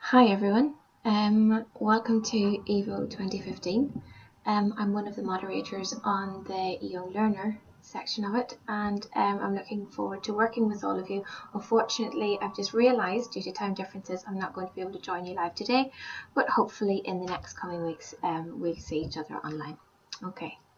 Hi everyone, welcome to EVO 2015. I'm one of the moderators on the Young Learner section of it, and I'm looking forward to working with all of you. Unfortunately, I've just realised due to time differences I'm not going to be able to join you live today, but hopefully in the next coming weeks we'll see each other online. Okay.